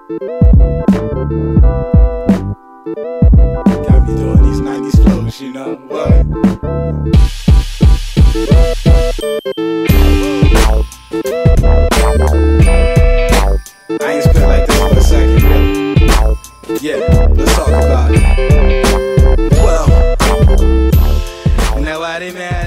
Got me doing these 90s flows, you know what? I ain't spit like this for a second, really. Yeah, let's talk about it. Well, you know what I mean?